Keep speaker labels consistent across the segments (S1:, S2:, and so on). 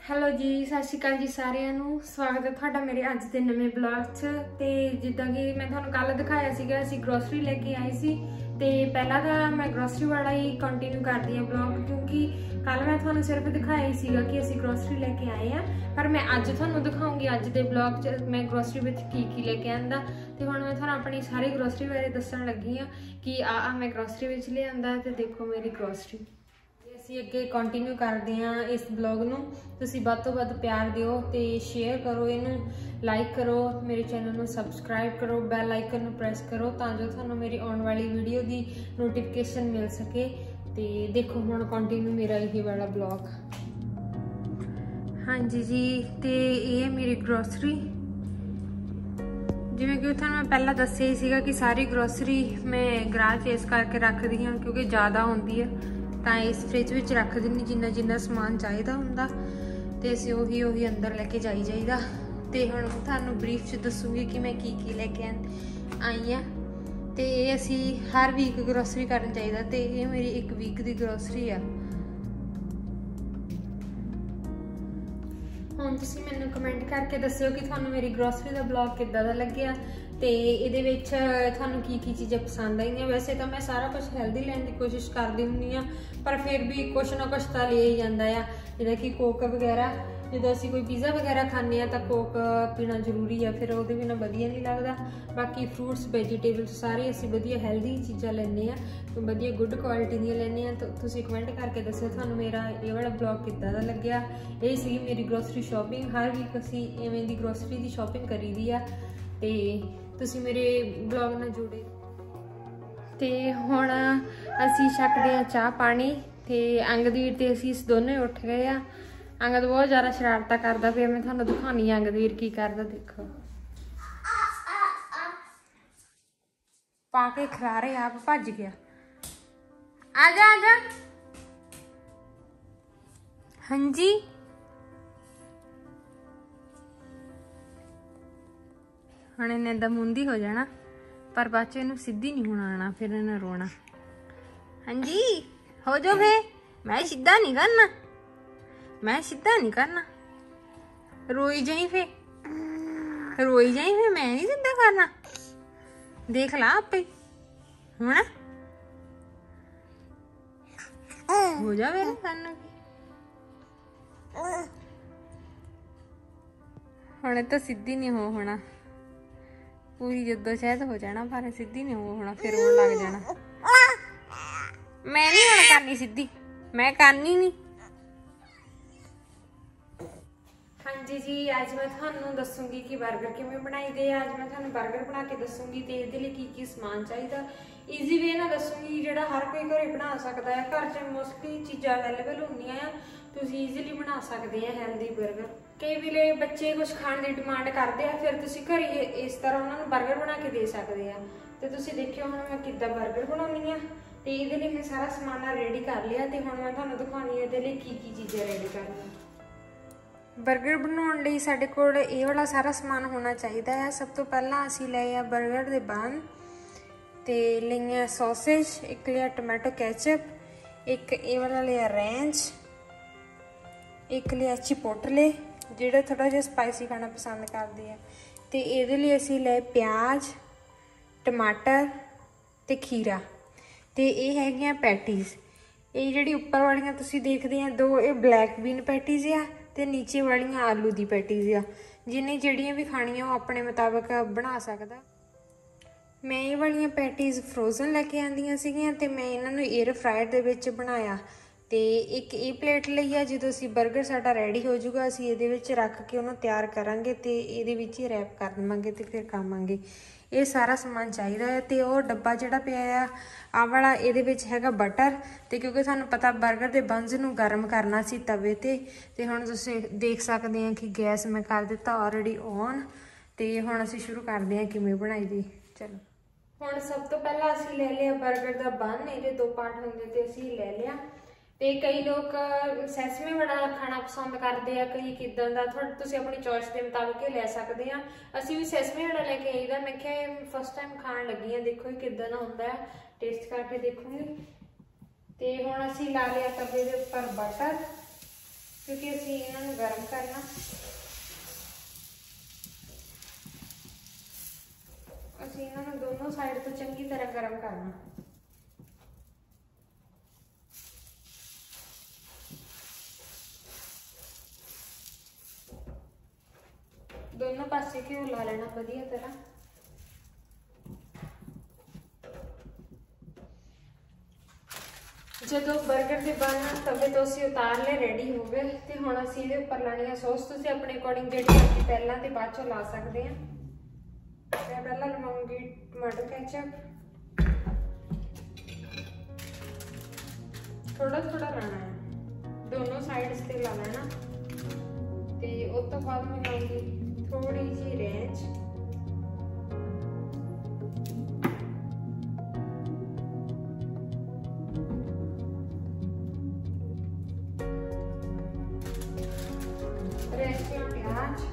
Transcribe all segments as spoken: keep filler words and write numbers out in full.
S1: Hello जी सत श्री अकाल जी सारिਆਂ ਨੂੰ स्वागत है ਤੁਹਾਡਾ ਮੇਰੇ ਅੱਜ ਦੇ ਨਵੇਂ ਬਲੌਗ 'ਚ। ਤੇ ਜਿੱਦਾਂ ਕਿ ਮੈਂ ਤੁਹਾਨੂੰ ਕੱਲ ਦਿਖਾਇਆ ਸੀਗਾ ਅਸੀਂ ਗਰੋਸਰੀ ਲੈ ਕੇ ਆਏ ਸੀ ਤੇ ਪਹਿਲਾਂ ਤਾਂ ਮੈਂ ਗਰੋਸਰੀ ਵਾਲਾ ਹੀ ਕੰਟੀਨਿਊ ਕਰਦੀ ਹਾਂ ਬਲੌਗ ਕਿਉਂਕਿ ਕੱਲ ਮੈਂ ਤੁਹਾਨੂੰ ਸਿਰਫ ਦਿਖਾਇਆ ਹੀ ਸੀਗਾ ਕਿ ਅਸੀਂ ਗਰੋਸਰੀ ਲੈ ਕੇ ਆਏ ਆ। ਪਰ ਮੈਂ ਅੱਜ ਤੁਹਾਨੂੰ ਦਿਖਾਉਂਗੀ ਅੱਜ ਦੇ ਬਲੌਗ 'ਚ ਮੈਂ ਗਰੋਸਰੀ ਵਿੱਚ ਕੀ ਕੀ ਲੈ ਕੇ ਆਂਦਾ ਤੇ ਹੁਣ ਮੈਂ ਤੁਹਾਨੂੰ ਆਪਣੀ ਸਾਰੀ ਗਰੋਸਰੀ ਬਾਰੇ ਦੱਸਣ ਲੱਗੀ ਆ ਕਿ ਆ ਆ ਮੈਂ ਗਰੋਸਰੀ ਵਿੱਚ ਲਿਆਂਦਾ ਤੇ ਦੇਖੋ ਮੇਰੀ ਗਰੋਸਰੀ। ਅਸੀਂ ਅੱਗੇ ਕੰਟੀਨਿਊ ਕਰਦੇ ਹਾਂ ਇਸ ਬਲੌਗ ਨੂੰ। ਤੁਸੀਂ ਵੱਧ ਤੋਂ ਵੱਧ ਪਿਆਰ ਦਿਓ ਤੇ ਸ਼ੇਅਰ ਕਰੋ, ਇਹਨੂੰ ਲਾਈਕ ਕਰੋ, ਮੇਰੇ ਚੈਨਲ ਨੂੰ ਸਬਸਕ੍ਰਾਈਬ ਕਰੋ, ਬੈਲ ਆਈਕਨ ਨੂੰ ਪ੍ਰੈਸ ਕਰੋ ਤਾਂ ਜੋ ਤੁਹਾਨੂੰ ਮੇਰੀ ਆਉਣ ਵਾਲੀ ਵੀਡੀਓ ਦੀ ਨੋਟੀਫਿਕੇਸ਼ਨ ਮਿਲ ਸਕੇ। ਤੇ ਦੇਖੋ ਹੁਣ ਕੰਟੀਨਿਊ ਮੇਰਾ ਇਹ ਵਾਲਾ ਬਲੌਗ। ਹਾਂਜੀ ਜੀ, ਤੇ ਇਹ ਹੈ ਮੇਰੀ ਗਰੋਸਰੀ। ਜਿਵੇਂ ਕਿ ਤੁਹਾਨੂੰ ਮੈਂ ਪਹਿਲਾਂ ਦੱਸਿਆ ਹੀ ਸੀਗਾ ਕਿ ਸਾਰੀ ਗਰੋਸਰੀ ਮੈਂ ਗਰਾਜ 'ਚ ਇਸ ਕਰਕੇ ਰੱਖਦੀ ਹਾਂ ਕਿਉਂਕਿ ਜ਼ਿਆਦਾ ਹੁੰਦੀ ਹੈ ਤਾਂ ਇਸ ਫ੍ਰਿਜ ਵਿੱਚ ਰੱਖ ਦਿੰਦੀ ਜਿੰਨਾ ਜਿੰਨਾ ਸਮਾਨ ਚਾਹੀਦਾ ਹੁੰਦਾ ਤੇ ਅਸੀਂ ਉਹੀ ਉਹੀ ਅੰਦਰ ਲੈ ਕੇ ਜਾਈ ਜਾਈਦਾ। ਤੇ ਹੁਣ ਤੁਹਾਨੂੰ ਬਰੀਫ 'ਚ ਦੱਸੂਗੀ ਕਿ ਮੈਂ ਕੀ ਕੀ ਲੈ ਕੇ ਆਈ ਹਾਂ। ਤੇ ਇਹ ਅਸੀਂ ਹਰ ਵੀਕ ਗਰੋਸਰੀ ਕਰਨ ਚਾਹੀਦਾ ਤੇ ਇਹ ਮੇਰੀ ਇੱਕ ਵੀਕ ਦੀ ਗਰੋਸਰੀ ਆ। ਹੁਣ ਤੁਸੀਂ ਮੈਨੂੰ ਕਮੈਂਟ ਕਰਕੇ ਦੱਸਿਓ ਕਿ ਤੁਹਾਨੂੰ ਮੇਰੀ ਗਰੋਸਰੀ ਦਾ ਬਲੌਗ ਕਿੱਦਾਂ ਦਾ ਲੱਗਿਆ ਤੇ ਇਹਦੇ ਵਿੱਚ ਤੁਹਾਨੂੰ ਕੀ ਕੀ ਚੀਜ਼ਾਂ ਪਸੰਦ ਆਈਆਂ। ਵੈਸੇ ਤਾਂ ਮੈਂ ਸਾਰਾ ਕੁਝ ਹੈਲਦੀ ਲੈਣ ਦੀ ਕੋਸ਼ਿਸ਼ ਕਰਦੀ ਹੁੰਦੀ ਹਾਂ ਪਰ ਫਿਰ ਵੀ ਕੁਛ ਨਾ ਕੁਛ ਤਾਂ ਲਿਆ ਹੀ ਜਾਂਦਾ ਆ, ਜਿੱਦਾਂ ਕਿ ਕੋਕ ਵਗੈਰਾ। ਜਦੋਂ ਅਸੀਂ ਕੋਈ ਪੀਜ਼ਾ ਵਗੈਰਾ ਖਾਂਦੇ ਹਾਂ ਤਾਂ ਕੋਕ ਪੀਣਾ ਜ਼ਰੂਰੀ ਆ, ਫਿਰ ਉਹਦੇ ਬਿਨਾਂ ਵਧੀਆ ਨਹੀਂ ਲੱਗਦਾ। ਬਾਕੀ ਫਰੂਟਸ ਵੈਜੀਟੇਬਲਸ ਸਾਰੇ ਅਸੀਂ ਵਧੀਆ ਹੈਲਦੀ ਚੀਜ਼ਾਂ ਲੈਂਦੇ ਹਾਂ, ਵਧੀਆ ਗੁੱਡ ਕੁਆਲਿਟੀ ਦੀਆਂ ਲੈਂਦੇ ਹਾਂ। ਤਾਂ ਤੁਸੀਂ ਕਮੈਂਟ ਕਰਕੇ ਦੱਸਿਓ ਤੁਹਾਨੂੰ ਮੇਰਾ ਇਹ ਵਾਲਾ ਬਲੌਗ ਕਿੱਦਾਂ ਦਾ ਲੱਗਿਆ। ਇਹ ਸੀ ਮੇਰੀ ਗਰੋਸਰੀ ਸ਼ਾਪਿੰਗ। ਹਰ ਵੀਕ ਅਸੀਂ ਇਵੇਂ ਦੀ ਗਰੋਸਰੀ ਦੀ ਸ਼ਾਪਿੰਗ ਕਰੀ ਦੀ ਆ ਤੇ ਤੁਸੀਂ ਮੇਰੇ ਬਲੌਗ ਨਾਲ ਜੁੜੇ। ਤੇ ਹੁਣ ਅਸੀਂ ਛਕਦੇ ਹਾਂ ਚਾਹ ਪਾਣੀ ਤੇ ਅੰਗਦਵੀਰ ਤੇ ਅਸੀਂ ਦੋਨੇ ਉੱਠ ਗਏ ਆ। ਅੰਗਦ ਬਹੁਤ ਜ਼ਿਆਦਾ ਸ਼ਰਾਰਤਾਂ ਕਰਦਾ ਪਿਆ, ਮੈਂ ਤੁਹਾਨੂੰ ਦਿਖਾਉਣੀ ਆ ਅੰਗਦਵੀਰ ਕੀ ਕਰਦਾ। ਦੇਖੋ ਪਾ ਕੇ ਖਰਾਰੇ ਆਪ ਭੱਜ ਗਿਆ। ਆ ਜਾ ਆ ਜਾ। ਹਾਂਜੀ ਹੁਣ ਇਹਨੇ ਏਦਾਂ ਮੁੰਦੀ ਹੋ ਜਾਣਾ ਪਰ ਬਾਅਦ ਚ ਇਹਨੂੰ ਸਿੱਧੀ ਨਹੀਂ ਹੋਣਾ ਆਣਾ, ਫਿਰ ਇਹਨੇ ਰੋਣਾ। ਹਾਂਜੀ ਹੋ ਜਾਓ ਫੇ। ਮੈਂ ਸਿੱਧਾ ਨਹੀਂ ਕਰਨਾ, मैं सीधा नहीं करना। रोई जाई फे रोई जाई फे मैं नहीं सीधा करना। देख ला आपे हूं हो जा मेरे करना हुणे तो सीधी नहीं हो होना। पूरी जद्दोजहद हो जाना पर सीधी नहीं हो होना, फिर रोन लग जाना। मैं नहीं होना करनी सीधी, मैं करनी नहीं। ਹਾਂਜੀ ਜੀ, ਅੱਜ ਮੈਂ ਤੁਹਾਨੂੰ ਦੱਸੂਗੀ ਕਿ 버ਗਰ ਕਿਵੇਂ ਬਣਾਈਦੇ ਆ। ਅੱਜ ਮੈਂ ਤੁਹਾਨੂੰ 버ਗਰ ਬਣਾ ਕੇ ਦੱਸੂਗੀ ਤੇ ਇਹਦੇ ਲਈ ਕੀ ਕੀ ਸਮਾਨ ਚਾਹੀਦਾ। ਈਜ਼ੀ ਵੇ ਨਾਲ ਦੱਸੂਗੀ ਜਿਹੜਾ ਹਰ ਕੋਈ ਘਰੇ ਬਣਾ ਸਕਦਾ ਹੈ। ਘਰ 'ਚ ਮੋਸਟਲੀ ਚੀਜ਼ਾਂ ਅਵੇਲੇਬਲ ਹੁੰਦੀਆਂ ਆ, ਤੁਸੀਂ ਈਜ਼ੀਲੀ ਬਣਾ ਸਕਦੇ ਆ ਹੈਲਦੀ 버ਗਰ। ਕਈ ਵੇਲੇ ਬੱਚੇ ਕੁਝ ਖਾਣ ਦੀ ਡਿਮਾਂਡ ਕਰਦੇ ਆ, ਫਿਰ ਤੁਸੀਂ ਘਰੇ ਇਸ ਤਰ੍ਹਾਂ ਉਹਨਾਂ ਨੂੰ 버ਗਰ ਬਣਾ ਕੇ ਦੇ ਸਕਦੇ ਆ। ਤੇ ਤੁਸੀਂ ਦੇਖਿਓ ਹੁਣ ਮੈਂ ਕਿੱਦਾਂ 버ਗਰ ਬਣਾਉਣੀ ਆ ਤੇ ਇਹਦੇ ਲਈ ਮੈਂ ਸਾਰਾ ਸਮਾਨ ਰੈਡੀ ਕਰ ਲਿਆ ਤੇ ਹੁਣ ਮੈਂ ਤੁਹਾਨੂੰ ਦਿਖਾਉਣੀ ਆ ਇਹਦੇ ਲਈ ਕੀ ਕੀ ਚੀਜ਼ਾਂ ਰੈਡੀ ਕਰਨੀਆਂ। 버ਗਰ ਬਣਾਉਣ ਲਈ ਸਾਡੇ ਕੋਲ ਇਹ ਵਾਲਾ ਸਾਰਾ ਸਮਾਨ ਹੋਣਾ ਚਾਹੀਦਾ ਹੈ। ਸਭ ਤੋਂ ਪਹਿਲਾਂ ਅਸੀਂ ਲਏ ਆ 버ਗਰ ਦੇ ਬਨ ਤੇ ਲਈਆਂ ਸੌਸੇਜ, ਇੱਕ ਲਿਆ ਟੋਮੈਟੋ ਕੈਚਅਪ, ਇੱਕ ਇਹ ਵਾਲਾ ਲਿਆ ਰੈਂਚ, ਇੱਕ ਲਿਆ ਚਿਪੋਟਲੇ ਜਿਹੜਾ ਥੋੜਾ ਜਿਹਾ ਸਪਾਈਸੀ ਖਾਣਾ ਪਸੰਦ ਕਰਦੇ ਆ। ਤੇ ਇਹਦੇ ਲਈ ਅਸੀਂ ਲਏ ਪਿਆਜ਼, ਟਮਾਟਰ ਤੇ ਖੀਰਾ ਤੇ ਇਹ ਹੈਗੀਆਂ ਪੈਟੀਜ਼। ਇਹ ਜਿਹੜੀ ਉੱਪਰ ਵਾਲੀਆਂ ਤੁਸੀਂ ਦੇਖਦੇ ਆ ਦੋ, ਇਹ ਬਲੈਕ ਬੀਨ ਪੈਟੀਜ਼ ਆ ਤੇ ਨੀਚੇ ਵਾਲੀਆਂ ਆਲੂ ਦੀ ਪੈਟੀਜ਼ ਆ। ਜਿਹਨੇ ਜਿਹੜੀਆਂ ਵੀ ਖਾਣੀਆਂ ਉਹ ਆਪਣੇ ਮੁਤਾਬਕ ਬਣਾ ਸਕਦਾ। ਮੈਂ ਇਹ ਵਾਲੀਆਂ ਪੈਟੀਜ਼ ਫਰੋਜ਼ਨ ਲੈ ਕੇ ਆਂਦੀਆਂ ਸੀਗੀਆਂ ਤੇ ਮੈਂ ਇਹਨਾਂ ਨੂੰ 에ਅਰ ਫਰਾਇਰ ਦੇ ਵਿੱਚ ਬਣਾਇਆ। ਤੇ ਇੱਕ ਇਹ ਪਲੇਟ ਲਈ ਆ, ਜਦੋਂ ਅਸੀਂ 버ਗਰ ਸਾਡਾ ਰੈਡੀ ਹੋ ਜਾਊਗਾ ਅਸੀਂ ਇਹਦੇ ਵਿੱਚ ਰੱਖ ਕੇ ਉਹਨੂੰ ਤਿਆਰ ਕਰਾਂਗੇ ਤੇ ਇਹਦੇ ਵਿੱਚ ਹੀ ਰੈਪ ਕਰ ਦੇਵਾਂਗੇ ਤੇ ਫਿਰ ਖਾਵਾਂਗੇ। ਇਹ ਸਾਰਾ ਸਮਾਨ ਚਾਹੀਦਾ ਹੈ। ਤੇ ਉਹ ਡੱਬਾ ਜਿਹੜਾ ਪਿਆ ਆ ਆਹ ਵਾਲਾ, ਇਹਦੇ ਵਿੱਚ ਹੈਗਾ ਬਟਰ। ਤੇ ਕਿਉਂਕਿ ਤੁਹਾਨੂੰ ਪਤਾ 버ਗਰ ਦੇ ਬੰਸ ਨੂੰ ਗਰਮ ਕਰਨਾ ਸੀ ਤਵੇ ਤੇ ਤੇ ਹੁਣ ਤੁਸੀਂ ਦੇਖ ਸਕਦੇ ਆ ਕਿ ਗੈਸ ਮੈਂ ਕਰ ਦਿੱਤਾ ਆਲਰੇਡੀ ਔਨ। ਤੇ ਹੁਣ ਅਸੀਂ ਸ਼ੁਰੂ ਕਰਦੇ ਹਾਂ ਕਿਵੇਂ ਬਣਾਈ ਦੀ। ਚਲੋ ਹੁਣ ਸਭ ਤੋਂ ਪਹਿਲਾਂ ਅਸੀਂ ਲੈ ਲਿਆ 버ਗਰ ਦਾ ਬਨ। ਇਹਦੇ ਦੋ ਪਾਰਟ ਹੁੰਦੇ ਤੇ ਅਸੀਂ ਲੈ ਲਿਆ। ਤੇ ਕਈ ਲੋਕ ਸੈਸਮੇ ਵਾਲਾ ਖਾਣਾ ਪਸੰਦ ਕਰਦੇ ਆ, ਕਈ ਕਿਦਾਂ ਦਾ, ਤੁਹਾਡੇ ਤੁਸੀਂ ਆਪਣੀ ਚੋਇਸ ਦੇ ਮੁਤਾਬਕ ਲੈ ਸਕਦੇ ਆ। ਅਸੀਂ ਵੀ ਸੈਸਮੇ ਵਾਲਾ ਲੈ ਕੇ ਆਈਦਾ। ਮੈਂ ਕਿਹਾ ਫਸਟ ਟਾਈਮ ਖਾਣ ਲੱਗੀ ਆ, ਦੇਖੋ ਕਿਦਾਂ ਦਾ ਹੁੰਦਾ ਹੈ, ਟੇਸਟ ਕਰਕੇ ਦੇਖੂੰਗੀ। ਤੇ ਹੁਣ ਅਸੀਂ ਲਾ ਲਿਆ ਤਵੇ ਦੇ ਉੱਪਰ ਬਟਰ क्योंकि असीं इन्हां नूं गर्म करना। असीं इन्हां नूं दोनों साइड तो चंगी तरह गर्म करना। दोनों पासे घ्यो ला लेना वधिया तरह। जो बर्गर के बन तवे तो असीं उतार ले रेडी हो गए ते हुण असीं इहदे उपर लानी है सॉस। तुसीं अपने अकॉर्डिंग जिहड़ी मर्जी पहलां ते बाद चों ला सकदे आ। मैं पहलां लवाऊंगी टमाटो केचप, थोड़ा थोड़ा लाना है, दोनों साइड्स ते ला लेना। ते उस तो बाद मैं लाऊंगी थोड़ी जी रेंज, प्याज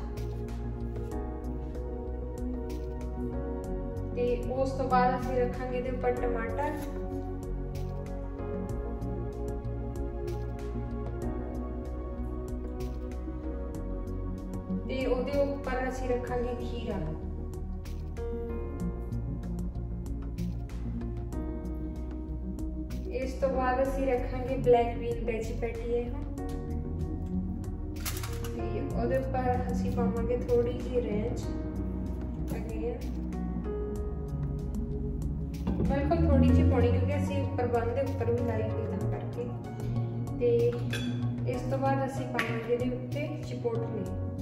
S1: ते उस तो बाद असीं रखांगे इहदे उपर टमाटर ते उहदे उपर असीं रखांगे खीरा। इस तो बाद असीं रखांगे ब्लैक बीन वेजी पैटी है। ਉਹਦੇ ਉੱਪਰ ਅਸੀਂ ਪਾਵਾਂਗੇ ਥੋੜੀ ਜਿਹੀ ਰੇਂਜ ਅਗੇਨ, ਬਿਲਕੁਲ ਥੋੜੀ ਜਿਹੀ ਪਾਉਣੀ ਕਿਉਂਕਿ ਅਸੀਂ ਉੱਪਰ ਬੰਨ ਦੇ ਉੱਪਰ ਵੀ ਲਾਈ ਹੋਈ ਤਾਂ ਕਰਕੇ। ਤੇ ਇਸ ਤੋਂ ਬਾਅਦ ਅਸੀਂ ਪਾਵਾਂਗੇ ਇਹਦੇ ਉੱਤੇ ਚਿਪੋਟਲੇ।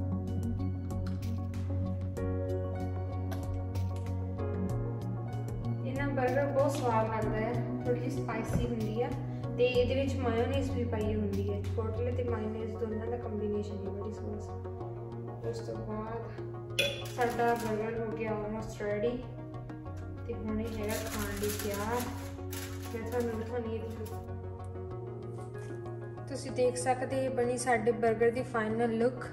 S1: ਇਹਨਾਂ 버ਗਰ ਬਹੁਤ ਸਵਾਦ ਲੱਗਦਾ ਹੈ, ਥੋੜੀ ਜਿਹੀ ਸਪਾਈਸੀ ਹੁੰਦੀ ਆ ਤੇ ਇਹਦੇ ਵਿੱਚ ਮਾਇਓਨੀਜ਼ ਵੀ ਪਾਈ ਹੁੰਦੀ ਹੈ। ਚਿਪੋਟਲੇ ਤੇ ਮਾਇਓਨੀਜ਼ ਦੋਨਾਂ ਦਾ ਕੰਬੀਨੇਸ਼ਨ ਵੀ ਬੜੀ ਸਵਾਦ। ਉਸ ਤੋਂ ਬਾਅਦ ਸਾਡਾ 버ਗਰ ਹੋ ਗਿਆ ਆਲਮੋਸਟ ਰੈਡੀ ਤੇ ਹੁਣ ਇਹ ਹੈਗਾ ਖਾਣ ਲਈ ਤਿਆਰ। ਮੈਂ ਤੁਹਾਨੂੰ ਦਿਖਾਉਣੀ ਹੈ, ਤੁਸੀਂ ਦੇਖ ਸਕਦੇ ਬਣੀ ਸਾਡੇ 버ਗਰ ਦੀ ਫਾਈਨਲ ਲੁੱਕ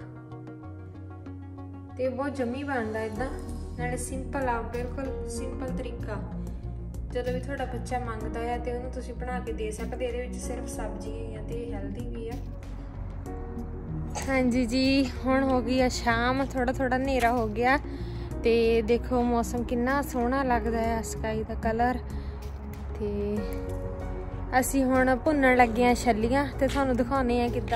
S1: ਤੇ ਬਹੁਤ ਜੰਮੀ ਬਣਦਾ ਇਦਾਂ, ਨਾਲੇ ਸਿੰਪਲ ਆ, ਬਿਲਕੁਲ ਸਿੰਪਲ ਤਰੀਕਾ। ਜਦੋਂ ਵੀ ਤੁਹਾਡਾ ਬੱਚਾ ਮੰਗਦਾ ਹੈ ਤੇ ਉਹਨੂੰ ਤੁਸੀਂ ਬਣਾ ਕੇ ਦੇ ਸਕਦੇ। ਇਹਦੇ ਵਿੱਚ ਸਿਰਫ ਸਬਜ਼ੀਆਂ ਹੀ ਆ ਤੇ ਹੈਲਦੀ ਵੀ ਆ। ਹਾਂਜੀ ਜੀ, ਹੁਣ ਹੋ ਗਈ ਆ ਸ਼ਾਮ, ਥੋੜਾ ਥੋੜਾ ਹਨੇਰਾ ਹੋ ਗਿਆ ਤੇ ਦੇਖੋ ਮੌਸਮ ਕਿੰਨਾ ਸੋਹਣਾ ਲੱਗਦਾ ਹੈ, ਸਕਾਈ ਦਾ ਕਲਰ। ਤੇ ਅਸੀਂ ਹੁਣ ਭੁੰਨਣ ਲੱਗੇ ਆ ਛੱਲੀਆਂ ਤੇ ਤੁਹਾਨੂੰ ਦਿਖਾਉਂਦੇ ਆ ਕਿੱਦਾਂ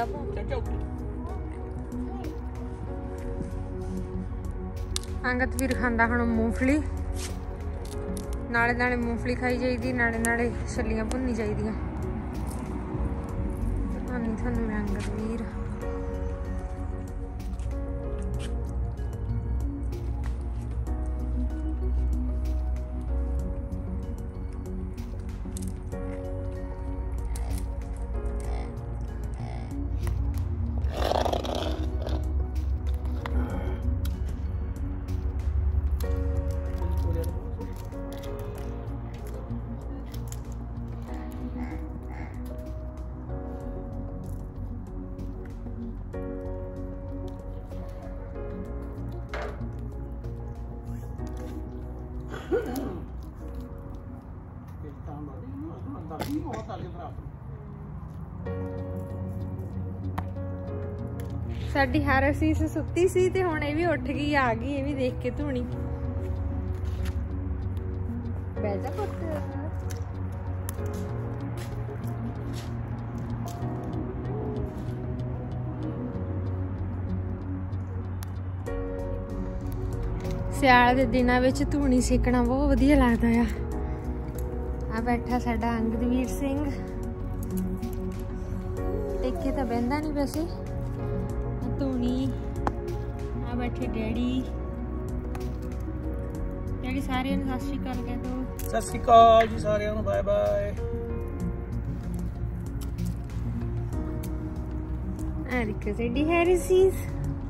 S1: ਅੰਗਤ ਵੀਰ ਖਾਂਦਾ ਹੁਣ ਮੂੰਗਫਲੀ। ਨਾਲੇ ਨਾਲੇ ਮੂੰਗਫਲੀ ਖਾਈ ਜਾਈਦੀ, ਨਾਲੇ ਨਾਲੇ ਛੱਲੀਆਂ ਭੁੰਨੀ ਜਾਈਦੀਆਂ। ਦਿਖਾਉਂਦੀ ਤੁਹਾਨੂੰ ਮੈਂ ਅੰਗਤ ਵੀਰ। ਸਾਡੀ ਹਰ ਅਸੀਸ ਸੁੱਤੀ ਸੀ ਤੇ ਹੁਣ ਇਹ ਵੀ ਉੱਠ ਗਈ, ਆ ਗਈ ਇਹ ਵੀ ਦੇਖ ਕੇ ਧੂਣੀ। ਬਹਿ ਜਾ ਪੁੱਤ। ਸਿਆਲ ਦੇ ਦਿਨਾਂ ਵਿੱਚ ਧੂਣੀ ਸੇਕਣਾ ਬਹੁਤ ਵਧੀਆ ਲੱਗਦਾ ਆ। ਆ ਬੈਠਾ ਸਾਡਾ ਅੰਗਦਵੀਰ ਸਿੰਘ, ਟੇਕੇ ਤਾਂ ਬਹਿੰਦਾ ਨਹੀਂ ਵੈਸੇ। ਧੂਣੀ ਆ ਬੈਠੇ ਡੈਡੀ। ਡੈਡੀ ਸਾਰਿਆਂ ਨੂੰ ਸਤਿ ਸ਼੍ਰੀ ਅਕਾਲ ਕਹਿ ਦੋ।
S2: ਸਤਿ ਸ਼੍ਰੀ ਅਕਾਲ ਜੀ ਸਾਰਿਆਂ ਨੂੰ, ਬਾਏ ਬਾਏ।
S1: ਆ ਦੇਖੋ ਸਾਡੀ ਹੈਰੀਸੀਸ।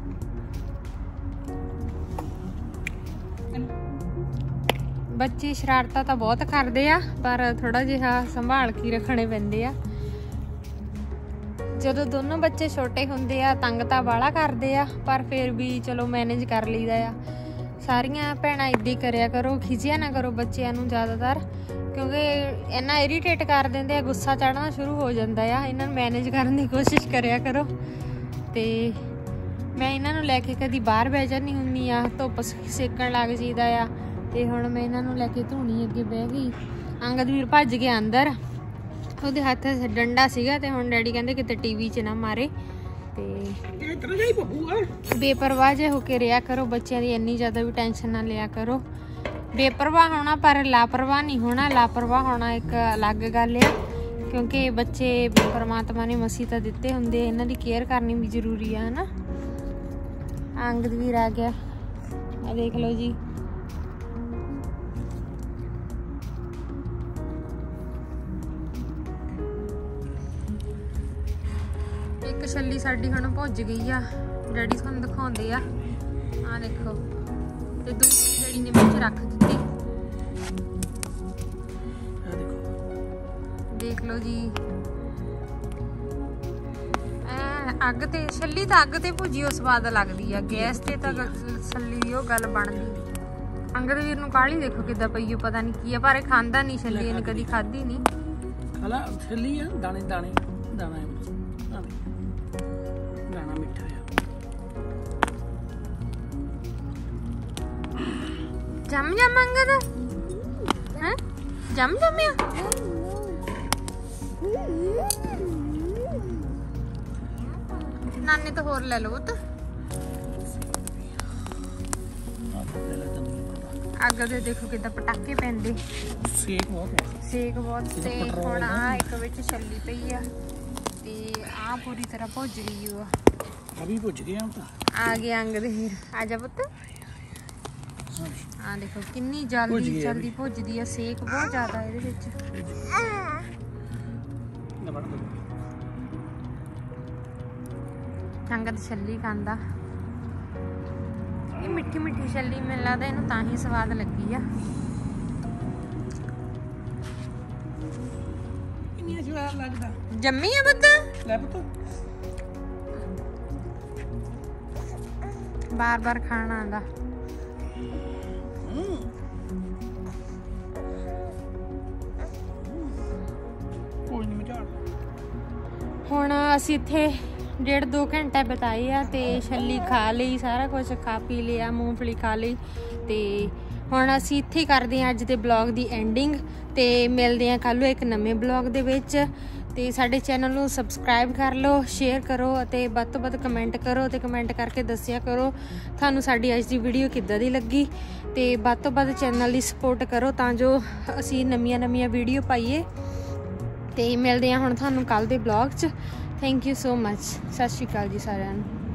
S1: ਬੱਚੇ ਸ਼ਰਾਰਤਾਂ ਤਾਂ ਬਹੁਤ ਕਰਦੇ ਆ ਪਰ ਥੋੜਾ ਜਿਹਾ ਸੰਭਾਲ ਕੇ ਰੱਖਣੇ ਪੈਂਦੇ ਆ। ਜਦੋਂ ਦੋਨੋਂ ਬੱਚੇ ਛੋਟੇ ਹੁੰਦੇ ਆ ਤੰਗ ਤਾਂ ਬਾਹਲਾ ਕਰਦੇ ਆ, ਪਰ ਫਿਰ ਵੀ ਚਲੋ ਮੈਨੇਜ ਕਰ ਲਈਦਾ ਆ। ਸਾਰੀਆਂ ਭੈਣਾਂ ਇੱਦਾਂ ਹੀ ਕਰਿਆ ਕਰੋ, ਖਿਜਿਆ ਨਾ ਕਰੋ ਬੱਚਿਆਂ ਨੂੰ ਜ਼ਿਆਦਾਤਰ, ਕਿਉਂਕਿ ਇੰਨਾ ਇਰੀਟੇਟ ਕਰ ਦਿੰਦੇ ਆ, ਗੁੱਸਾ ਚੜ੍ਹਨਾ ਸ਼ੁਰੂ ਹੋ ਜਾਂਦਾ ਆ। ਇਹਨਾਂ ਨੂੰ ਮੈਨੇਜ ਕਰਨ ਦੀ ਕੋਸ਼ਿਸ਼ ਕਰਿਆ ਕਰੋ। ਤੇ ਮੈਂ ਇਹਨਾਂ ਨੂੰ ਲੈ ਕੇ ਕਦੀ ਬਾਹਰ ਬਹਿ ਜਾਂਦੀ ਹੁੰਦੀ ਆ, ਧੁੱਪ ਸੇਕਣ ਲੱਗ ਜੀਦਾ ਆ। ਤੇ ਹੁਣ ਮੈਂ ਇਹਨਾਂ ਨੂੰ ਲੈ ਕੇ ਧੂਣੀ ਅੱਗੇ ਬਹਿ ਗਈ। ਅੰਗਦਵੀਰ ਭੱਜ ਗਿਆ ਅੰਦਰ, ਉਹਦੇ ਹੱਥ 'ਚ ਡੰਡਾ ਸੀਗਾ ਤੇ ਹੁਣ ਡੈਡੀ ਕਹਿੰਦੇ ਕਿਤੇ ਟੀਵੀ 'ਚ ਨਾ ਮਾਰੇ। ਤੇ ਬੇਪਰਵਾਹ ਜੇ ਹੋ ਕੇ ਰਿਹਾ ਕਰੋ, ਬੱਚਿਆਂ ਦੀ ਇੰਨੀ ਜ਼ਿਆਦਾ ਵੀ ਟੈਨਸ਼ਨ ਨਾ ਲਿਆ ਕਰੋ। ਬੇਪਰਵਾਹ ਹੋਣਾ ਪਰ ਲਾਪਰਵਾਹ ਨਹੀਂ ਹੋਣਾ। ਲਾਪਰਵਾਹ ਹੋਣਾ ਇੱਕ ਅਲੱਗ ਗੱਲ ਆ, ਕਿਉਂਕਿ ਬੱਚੇ ਪਰਮਾਤਮਾ ਨੇ ਮਸੀਂ ਤਾਂ ਦਿੱਤੇ ਹੁੰਦੇ, ਇਹਨਾਂ ਦੀ ਕੇਅਰ ਕਰਨੀ ਵੀ ਜ਼ਰੂਰੀ ਆ, ਹਨਾ। ਅੰਗਦਵੀਰ ਆ ਗਿਆ, ਆ ਦੇਖ ਲਓ ਜੀ। ਇੱਕ ਛੱਲੀ ਸਾਡੀ ਹੁਣ ਭੁੱਜ ਗਈ ਆ, ਡੈਡੀ ਤੁਹਾਨੂੰ ਦਿਖਾਉਂਦੇ ਆ, ਆ ਦੇਖੋ। ਤੇ ਦੂਸਰੀ ਡੈਡੀ ਨੇ ਵਿੱਚ ਰੱਖ ਦਿੱਤੀ, ਦੇਖ ਲਓ ਜੀ। ਐ ਅੱਗ ਤੇ ਛੱਲੀ ਤਾਂ ਅੱਗ ਤੇ ਭੁੱਜੀ ਉਹ ਸਵਾਦ ਲੱਗਦੀ ਆ, ਗੈਸ ਤੇ ਤਾਂ ਛੱਲੀ ਦੀ ਉਹ ਗੱਲ ਬਣਦੀ। ਅੰਗਦਵੀਰ ਨੂੰ ਕਾਹਲੀ ਦੇਖੋ ਕਿੱਦਾਂ ਪਈ ਓ, ਪਤਾ ਨਹੀਂ ਕੀ ਆ, ਪਰ ਇਹ ਖਾਂਦਾ ਨਹੀਂ ਛੱਲੀ, ਇਹਨੇ ਕਦੀ ਖਾਧੀ ਨਹੀਂ।
S2: ਖਾਲਾ ਛੱਲੀ ਆ, ਦਾਣੇ ਦਾਣੇ ਦਾਣਾ ਦਾਣਾ ਮਿੱਠਾ ਆ।
S1: ਜੰਮ ਜੰਮ ਅੰਗਦ ਹੈ, ਜੰਮ ਜੰਮਿਆ। ਨਾਨੀ ਤਾਂ ਹੋਰ ਲੈ ਲਓ। ਅੱਗ ਦੇ ਦੇਖੋ ਕਿੱਦਾਂ ਪਟਾਕੇ ਪੈਂਦੇ,
S2: ਸੇਕ ਬਹੁਤ ਹੈ,
S1: ਸੇਕ ਬਹੁਤ। ਤੇ ਹੁਣ ਆ ਇੱਕ ਵਿੱਚ ਛੱਲੀ ਪਈ ਆ ਤੇ ਆ ਪੂਰੀ ਤਰ੍ਹਾਂ ਭੁੱਜ ਗਈ ਉਹ
S2: ਆ ਵੀ ਭੁੱਜ ਗਿਆ ਹੁਣ ਤਾਂ।
S1: ਆ ਗਿਆ ਅੰਗਦਵੀਰ, ਆ ਜਾ ਪੁੱਤ। ਆ ਦੇਖੋ ਕਿੰਨੀ ਜਲਦੀ ਜਲਦੀ ਭੁੱਜਦੀ ਆ, ਸੇਕ ਬਹੁਤ ਜ਼ਿਆਦਾ ਇਹਦੇ ਵਿੱਚ। ਅੰਗਦ ਛੱਲੀ ਖਾਂਦਾ, ਇਹ ਮਿੱਠੀ ਮਿੱਠੀ ਛੱਲੀ ਮੈਨੂੰ ਲੱਗਦਾ ਇਹਨੂੰ ਤਾਂ ਹੀ ਸਵਾਦ ਲੱਗੀ ਆ।
S2: ਕਿੰਨੀ ਸਵਾਦ ਲੱਗਦਾ।
S1: ਜੰਮੀ ਆ ਪੁੱਤ,
S2: ਲੈ ਪੁੱਤ।
S1: ਬਾਰ ਬਾਰ ਖਾਣਾ ਆਂਦਾ। ਹੁਣ ਅਸੀਂ ਇੱਥੇ ਡੇਢ ਦੋ ਘੰਟੇ ਬਿਤਾਏ ਆ ਤੇ ਛੱਲੀ ਖਾ ਲਈ, ਸਾਰਾ ਕੁਝ ਖਾ ਪੀ ਲਿਆ, ਮੂੰਗਫਲੀ ਖਾ ਲਈ। ਤੇ ਹੁਣ ਅਸੀਂ ਇੱਥੇ ਕਰਦੇ ਹਾਂ ਅੱਜ ਦੇ ਬਲੌਗ ਦੀ ਐਂਡਿੰਗ, ਤੇ ਮਿਲਦੇ ਹਾਂ ਕੱਲ੍ਹ ਨੂੰ ਇੱਕ ਨਵੇਂ ਬਲੌਗ ਦੇ ਵਿੱਚ। ਤੇ ਸਾਡੇ ਚੈਨਲ ਨੂੰ ਸਬਸਕ੍ਰਾਈਬ ਕਰ ਲਓ, ਸ਼ੇਅਰ ਕਰੋ ਅਤੇ ਵੱਧ ਤੋਂ ਵੱਧ ਕਮੈਂਟ ਕਰੋ, ਤੇ ਕਮੈਂਟ ਕਰਕੇ ਦੱਸਿਆ ਕਰੋ ਤੁਹਾਨੂੰ ਸਾਡੀ ਅੱਜ ਦੀ ਵੀਡੀਓ ਕਿੱਦਾਂ ਦੀ ਲੱਗੀ। ਤੇ ਵੱਧ ਤੋਂ ਵੱਧ ਚੈਨਲ ਦੀ ਸਪੋਰਟ ਕਰੋ ਤਾਂ ਜੋ ਅਸੀਂ ਨਵੀਆਂ ਨਵੀਆਂ ਵੀਡੀਓ ਪਾਈਏ। ਤੇ ਮਿਲਦੇ ਹਾਂ ਹੁਣ ਤੁਹਾਨੂੰ ਕੱਲ੍ਹ ਦੇ ਬਲੌਗ 'ਚ। Thank you so much. ਸਤਿ ਸ਼੍ਰੀ ਅਕਾਲ ਜੀ ਸਾਰਿਆਂ ਨੂੰ।